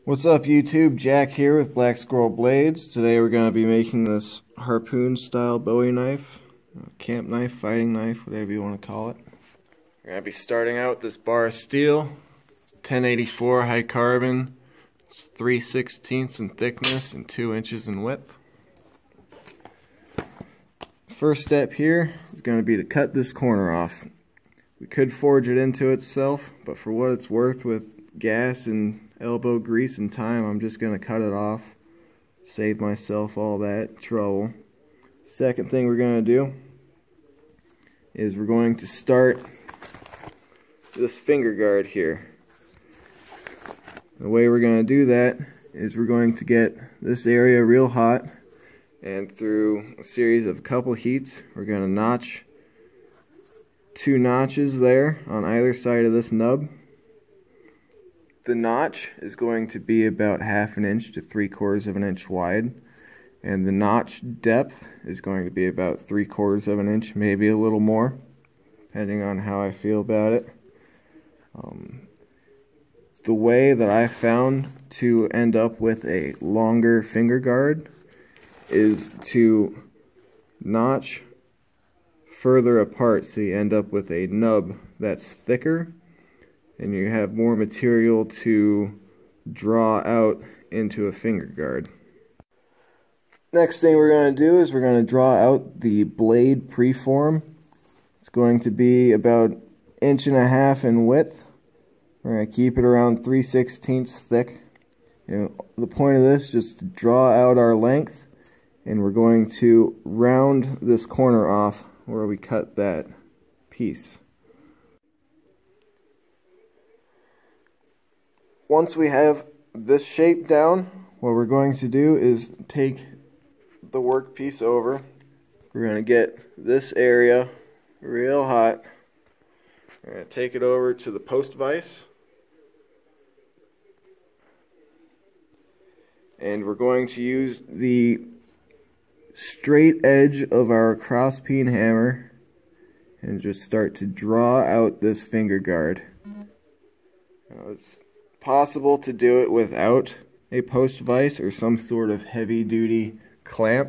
What's up YouTube? Jack here with Black Squirrel Blades. Today we're going to be making this harpoon style Bowie knife, camp knife, fighting knife, whatever you want to call it. We're going to be starting out with this bar of steel, 1084 high carbon, it's 3/16 in thickness and 2 inches in width. First step here is going to be to cut this corner off. We could forge it into itself, but for what it's worth with gas and elbow grease and time, I'm just going to cut it off, save myself all that trouble. Second thing we're going to do is we're going to start this finger guard here. The way we're going to do that is we're going to get this area real hot, and through a series of couple heats we're going to notch 2 notches there on either side of this nub. The notch is going to be about 1/2 inch to 3/4 inch wide, and the notch depth is going to be about 3/4 inch, maybe a little more, depending on how I feel about it. The way that I found to end up with a longer finger guard is to notch further apart, so you end up with a nub that's thicker and you have more material to draw out into a finger guard. Next thing we're going to do is we're going to draw out the blade preform. It's going to be about 1.5 inches in width. We're going to keep it around 3/16 thick. The point of this is just to draw out our length, and we're going to round this corner off where we cut that piece. Once we have this shape down, what we're going to do is take the workpiece over. We're going to get this area real hot. We're going to take it over to the post vise. And we're going to use the straight edge of our cross peen hammer and just start to draw out this finger guard. It's possible to do it without a post vise or some sort of heavy duty clamp,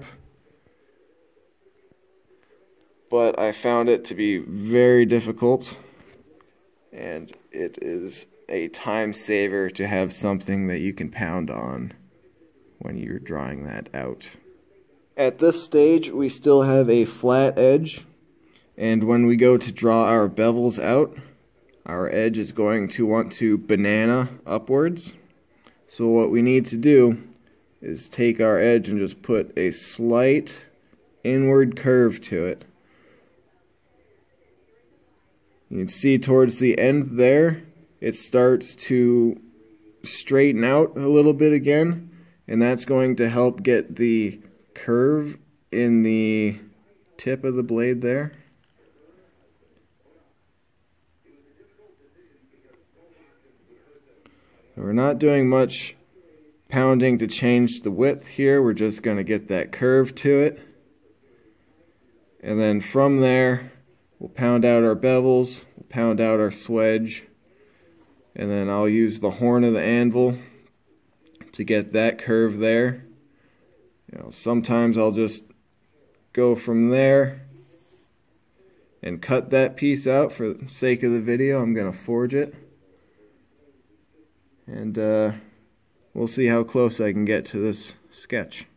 but I found it to be very difficult, and it is a time saver to have something that you can pound on when you're drawing that out. At this stage we still have a flat edge, and when we go to draw our bevels out, our edge is going to want to banana upwards. So what we need to do is take our edge and just put a slight inward curve to it. You can see towards the end there, it starts to straighten out a little bit again, and that's going to help get the curve in the tip of the blade there. We're not doing much pounding to change the width here. We're just going to get that curve to it. And then from there, we'll pound out our bevels, we'll pound out our swedge, and then I'll use the horn of the anvil to get that curve there. Sometimes I'll just go from there and cut that piece out for the sake of the video. I'm going to forge it. And we'll see how close I can get to this sketch.